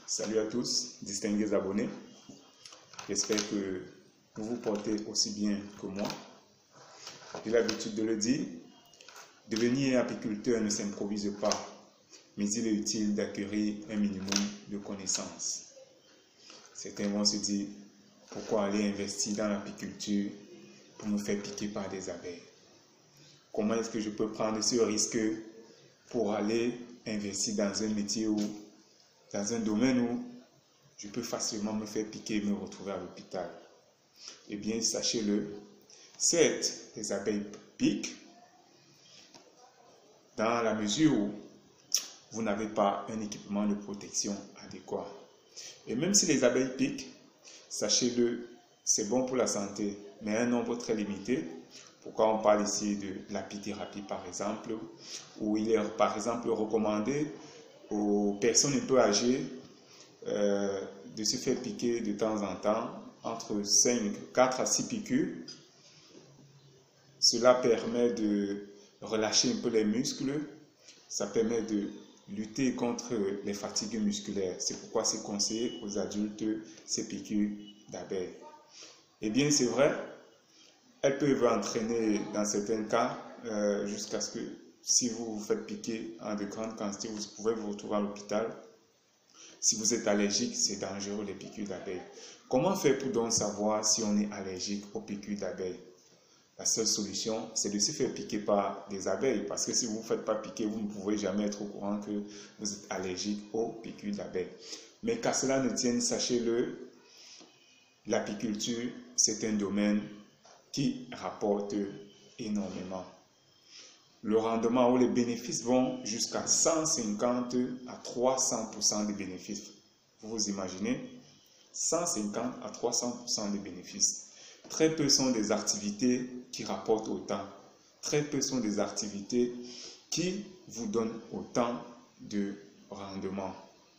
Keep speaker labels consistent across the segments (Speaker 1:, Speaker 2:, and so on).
Speaker 1: Salut à tous, distingués abonnés. J'espère que vous vous portez aussi bien que moi. J'ai l'habitude de le dire, devenir apiculteur ne s'improvise pas, mais il est utile d'acquérir un minimum de connaissances. Certains vont se dire, pourquoi aller investir dans l'apiculture pour me faire piquer par des abeilles? Comment est-ce que je peux prendre ce risque pour aller investir dans un métier ou dans un domaine où je peux facilement me faire piquer et me retrouver à l'hôpital? Eh bien, sachez-le, certes, les abeilles piquent dans la mesure où vous n'avez pas un équipement de protection adéquat. Et même si les abeilles piquent, sachez-le, c'est bon pour la santé, mais un nombre très limité. Pourquoi on parle ici de l'apithérapie par exemple, où il est par exemple recommandé aux personnes un peu âgées de se faire piquer de temps en temps entre 4 à 6 piqûres. Cela permet de relâcher un peu les muscles, ça permet de lutter contre les fatigues musculaires. C'est pourquoi c'est conseillé aux adultes ces piqûres d'abeilles. Eh bien, c'est vrai, elles peuvent entraîner dans certains cas jusqu'à ce que si vous vous faites piquer en de grandes quantités, vous pouvez vous retrouver à l'hôpital. Si vous êtes allergique, c'est dangereux les piqûres d'abeilles. Comment faire pour donc savoir si on est allergique aux piqûres d'abeilles? La seule solution, c'est de se faire piquer par des abeilles. Parce que si vous ne vous faites pas piquer, vous ne pouvez jamais être au courant que vous êtes allergique aux piqûres d'abeilles. Mais qu'à cela ne tienne, sachez-le, l'apiculture, c'est un domaine qui rapporte énormément. Le rendement ou les bénéfices vont jusqu'à 150 à 300% de bénéfices. Vous vous imaginez? 150 à 300% de bénéfices. Très peu sont des activités qui rapportent autant. Très peu sont des activités qui vous donnent autant de rendement.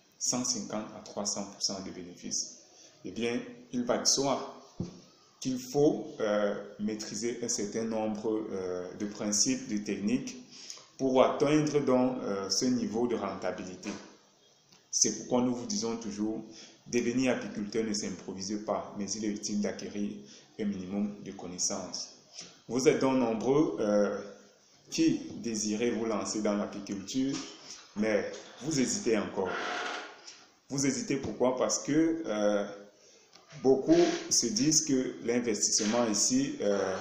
Speaker 1: 150 à 300% de bénéfices. Eh bien, il va de soi qu'il faut maîtriser un certain nombre de principes, de techniques pour atteindre donc ce niveau de rentabilité. C'est pourquoi nous vous disons toujours, devenir apiculteur ne s'improvise pas, mais il est utile d'acquérir un minimum de connaissances. Vous êtes donc nombreux qui désirez vous lancer dans l'apiculture, mais vous hésitez encore. Vous hésitez pourquoi? Parce que beaucoup se disent que l'investissement ici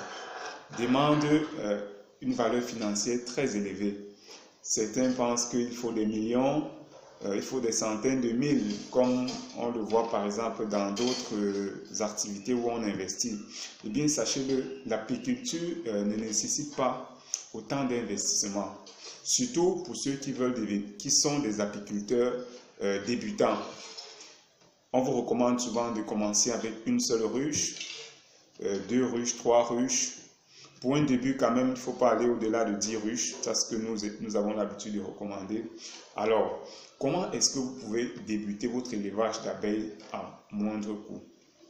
Speaker 1: demande une valeur financière très élevée. Certains pensent qu'il faut des millions, il faut des centaines de mille, comme on le voit par exemple dans d'autres activités où on investit. Eh bien, sachez-le, l'apiculture ne nécessite pas autant d'investissement. Surtout pour ceux qui sont des apiculteurs débutants. On vous recommande souvent de commencer avec une seule ruche, 2 ruches, 3 ruches. Pour un début, quand même, il ne faut pas aller au-delà de 10 ruches. C'est ce que nous avons l'habitude de recommander. Alors, comment est-ce que vous pouvez débuter votre élevage d'abeilles à moindre coût?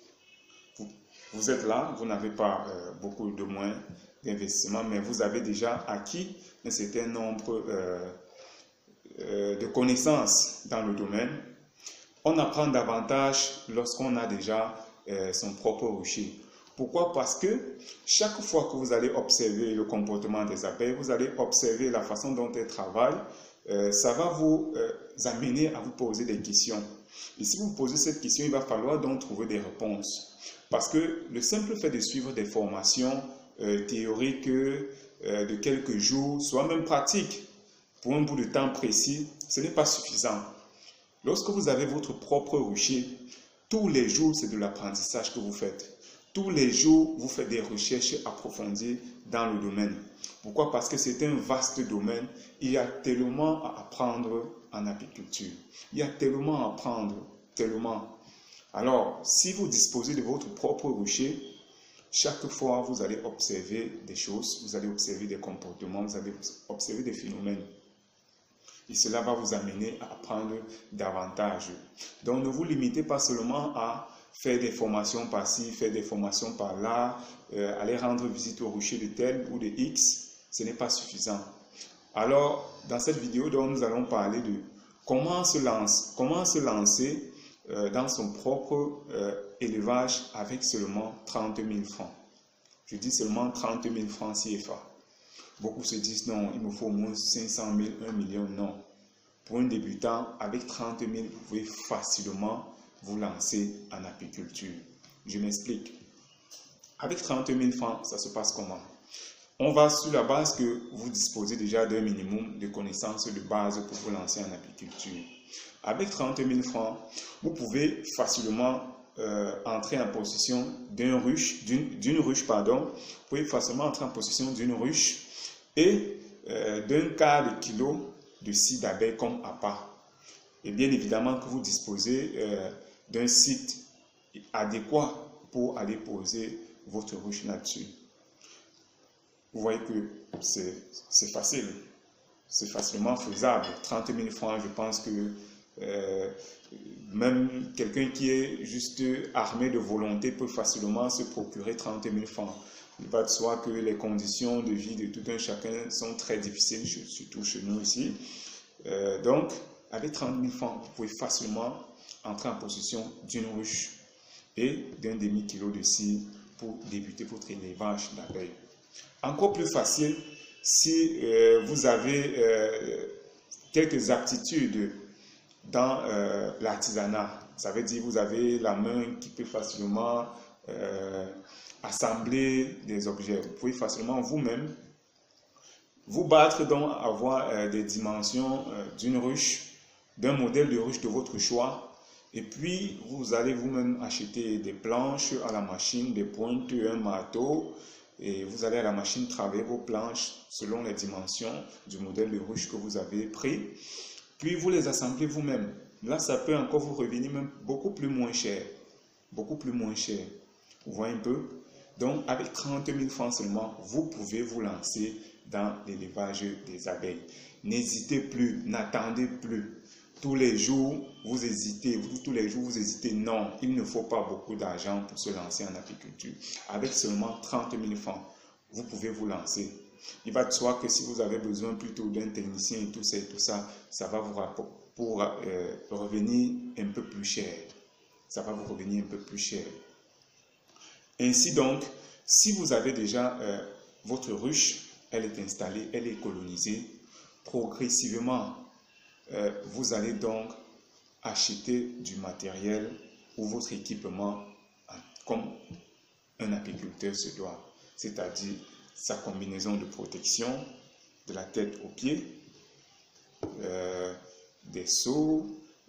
Speaker 1: Vous êtes là, vous n'avez pas beaucoup de moyens d'investissement, mais vous avez déjà acquis un certain nombre de connaissances dans le domaine. On apprend davantage lorsqu'on a déjà son propre rucher. Pourquoi? Parce que chaque fois que vous allez observer le comportement des abeilles, vous allez observer la façon dont elles travaillent, ça va vous amener à vous poser des questions. Et si vous posez cette question, il va falloir donc trouver des réponses. Parce que le simple fait de suivre des formations théoriques de quelques jours, soit même pratiques, pour un bout de temps précis, ce n'est pas suffisant. Lorsque vous avez votre propre rucher, tous les jours, c'est de l'apprentissage que vous faites. Tous les jours, vous faites des recherches approfondies dans le domaine. Pourquoi? Parce que c'est un vaste domaine. Il y a tellement à apprendre en apiculture. Il y a tellement à apprendre, tellement. Alors, si vous disposez de votre propre rucher, chaque fois, vous allez observer des choses, vous allez observer des comportements, vous allez observer des phénomènes. Et cela va vous amener à apprendre davantage. Donc, ne vous limitez pas seulement à faire des formations par-ci, faire des formations par-là, aller rendre visite au rucher de tel ou de X. Ce n'est pas suffisant. Alors, dans cette vidéo, donc, nous allons parler de Comment se lancer dans son propre élevage avec seulement 30 000 francs? Je dis seulement 30 000 francs CFA. Beaucoup se disent non, il me faut au moins 500 000, 1 million. Non. Pour un débutant, avec 30 000, vous pouvez facilement vous lancer en apiculture. Je m'explique. Avec 30 000 francs, ça se passe comment? On va sur la base que vous disposez déjà d'un minimum de connaissances de base pour vous lancer en apiculture. Avec 30 000 francs, vous pouvez facilement entrer en possession d'une ruche, vous pouvez facilement entrer en possession d'une ruche et d'un quart de kilo de scie d'abeilles comme appât. Et bien évidemment que vous disposez d'un site adéquat pour aller poser votre ruche là-dessus. Vous voyez que c'est facile, c'est facilement faisable. 30 000 francs, je pense que même quelqu'un qui est juste armé de volonté peut facilement se procurer 30 000 francs. Il va de soi que les conditions de vie de tout un chacun sont très difficiles, surtout chez nous ici. Donc, avec 30 000 francs, vous pouvez facilement entrer en possession d'une ruche et d'un demi-kilo de scie pour débuter votre élevage d'abeilles. Encore plus facile si vous avez quelques aptitudes dans l'artisanat. Ça veut dire que vous avez la main qui peut facilement assembler des objets. Vous pouvez facilement vous-même vous battre donc avoir des dimensions d'une ruche, d'un modèle de ruche de votre choix. Et puis, vous allez vous-même acheter des planches à la machine, des pointes, un marteau. Et vous allez à la machine travailler vos planches selon les dimensions du modèle de ruche que vous avez pris. Puis, vous les assemblez vous-même. Là, ça peut encore vous revenir même beaucoup plus moins cher. Beaucoup plus moins cher. Vous voyez un peu? Donc, avec 30 000 francs seulement, vous pouvez vous lancer dans l'élevage des abeilles. N'hésitez plus, n'attendez plus. Tous les jours, vous hésitez. Tous les jours, vous hésitez. Non, il ne faut pas beaucoup d'argent pour se lancer en apiculture. Avec seulement 30 000 francs, vous pouvez vous lancer. Il va de soi que si vous avez besoin plutôt d'un technicien et tout ça, ça va vous revenir un peu plus cher. Ça va vous revenir un peu plus cher. Ainsi donc, si vous avez déjà votre ruche, elle est installée, elle est colonisée, progressivement, vous allez donc acheter du matériel ou votre équipement comme un apiculteur se doit, c'est-à-dire sa combinaison de protection de la tête aux pieds, des seaux,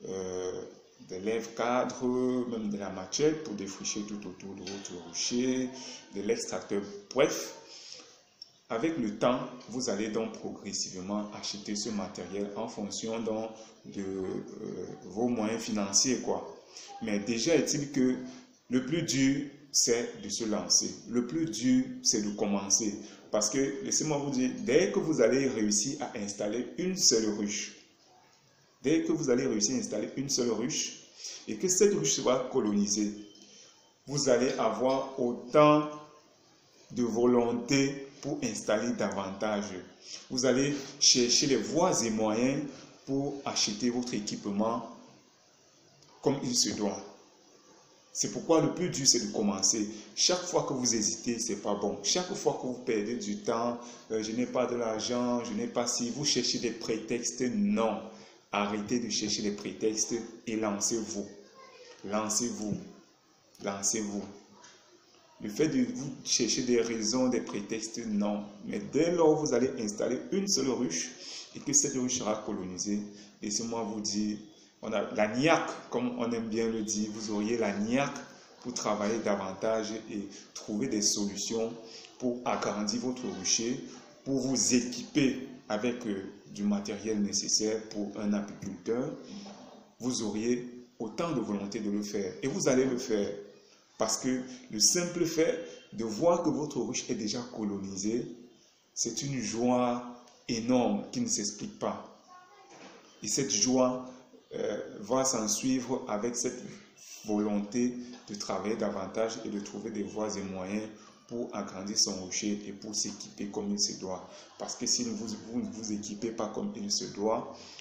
Speaker 1: des lèvres-cadres, même de la machette pour défricher tout autour de votre rucher, de l'extracteur, bref. Avec le temps, vous allez donc progressivement acheter ce matériel en fonction donc de vos moyens financiers, quoi. Mais déjà est-il que le plus dur, c'est de se lancer. Le plus dur, c'est de commencer. Parce que, laissez-moi vous dire, dès que vous allez réussir à installer une seule ruche, dès que vous allez réussir à installer une seule ruche et que cette ruche sera colonisée, vous allez avoir autant de volonté pour installer davantage. Vous allez chercher les voies et moyens pour acheter votre équipement comme il se doit. C'est pourquoi le plus dur, c'est de commencer. Chaque fois que vous hésitez, c'est pas bon. Chaque fois que vous perdez du temps, je n'ai pas de l'argent, je n'ai pas si, vous cherchez des prétextes, non. Arrêtez de chercher des prétextes et lancez-vous. Lancez-vous. Lancez-vous. Le fait de vous chercher des raisons, des prétextes, non. Mais dès lors où vous allez installer une seule ruche et que cette ruche sera colonisée, laissez-moi vous dire, on a la niaque, comme on aime bien le dire, vous auriez la niaque pour travailler davantage et trouver des solutions pour agrandir votre rucher, pour vous équiper avec du matériel nécessaire pour un apiculteur. Vous auriez autant de volonté de le faire et vous allez le faire. Parce que le simple fait de voir que votre ruche est déjà colonisée, c'est une joie énorme qui ne s'explique pas. Et cette joie va s'en suivre avec cette volonté de travailler davantage et de trouver des voies et moyens pour agrandir son rucher et pour s'équiper comme il se doit. Parce que si vous ne vous équipez pas comme il se doit,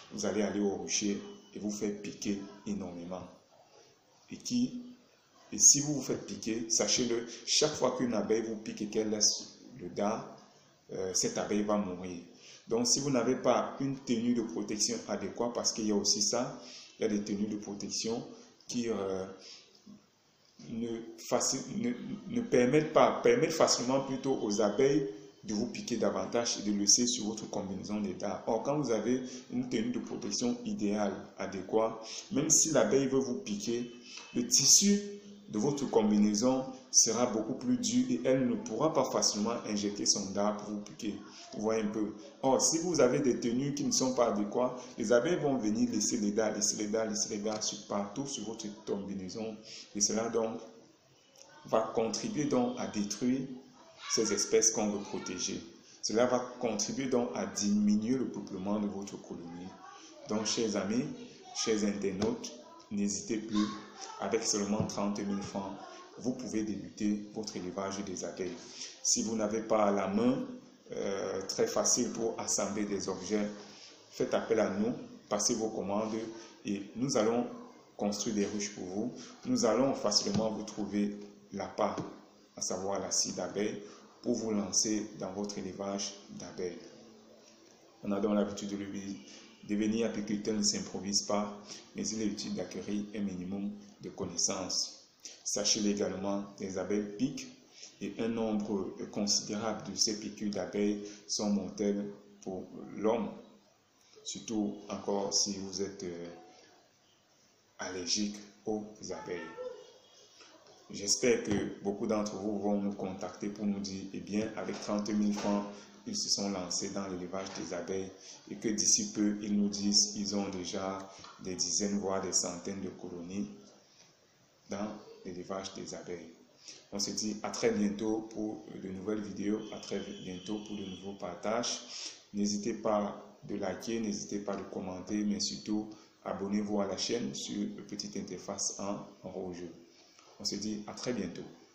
Speaker 1: vous allez aller au rucher et vous faire piquer énormément. Et si vous vous faites piquer, sachez-le, chaque fois qu'une abeille vous pique et qu'elle laisse le dard, cette abeille va mourir. Donc si vous n'avez pas une tenue de protection adéquate, parce qu'il y a aussi ça, il y a des tenues de protection qui permettent facilement plutôt aux abeilles de vous piquer davantage et de laisser sur votre combinaison des dards. Or, quand vous avez une tenue de protection idéale, adéquate, même si l'abeille veut vous piquer, le tissu de votre combinaison sera beaucoup plus dur et elle ne pourra pas facilement injecter son dard pour vous piquer. Vous voyez un peu. Or, si vous avez des tenues qui ne sont pas adéquates, les abeilles vont venir laisser les dards partout sur votre combinaison. Et cela donc va contribuer donc à détruire ces espèces qu'on veut protéger. Cela va contribuer donc à diminuer le peuplement de votre colonie. Donc, chers amis, chers internautes, n'hésitez plus, avec seulement 30 000 francs, vous pouvez débuter votre élevage des abeilles. Si vous n'avez pas la main très facile pour assembler des objets, faites appel à nous, passez vos commandes et nous allons construire des ruches pour vous. Nous allons facilement vous trouver l'appât, à savoir la scie d'abeille, pour vous lancer dans votre élevage d'abeilles. On a donc l'habitude de devenir apiculteur ne s'improvise pas, mais il est utile d'acquérir un minimum de connaissances. Sachez également, les abeilles piquent et un nombre considérable de ces piqûres d'abeilles sont mortelles pour l'homme, surtout encore si vous êtes allergique aux abeilles. J'espère que beaucoup d'entre vous vont nous contacter pour nous dire, eh bien, avec 30 000 francs, ils se sont lancés dans l'élevage des abeilles et que d'ici peu, ils nous disent qu'ils ont déjà des dizaines, voire des centaines de colonies dans l'élevage des abeilles. On se dit à très bientôt pour de nouvelles vidéos, à très bientôt pour de nouveaux partages. N'hésitez pas de liker, n'hésitez pas de commenter, mais surtout, abonnez-vous à la chaîne sur la petite interface en rouge. On se dit à très bientôt.